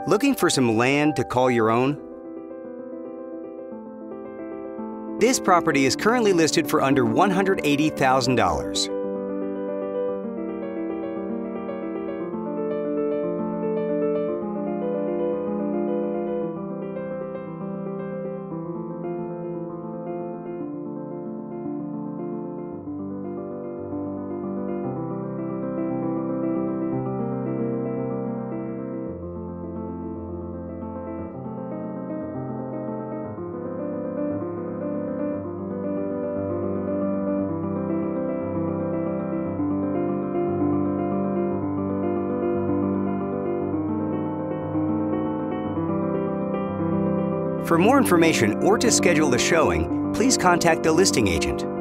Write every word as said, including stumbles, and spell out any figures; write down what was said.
Looking for some land to call your own? This property is currently listed for under one hundred eighty thousand dollars. For more information or to schedule a showing, please contact the listing agent.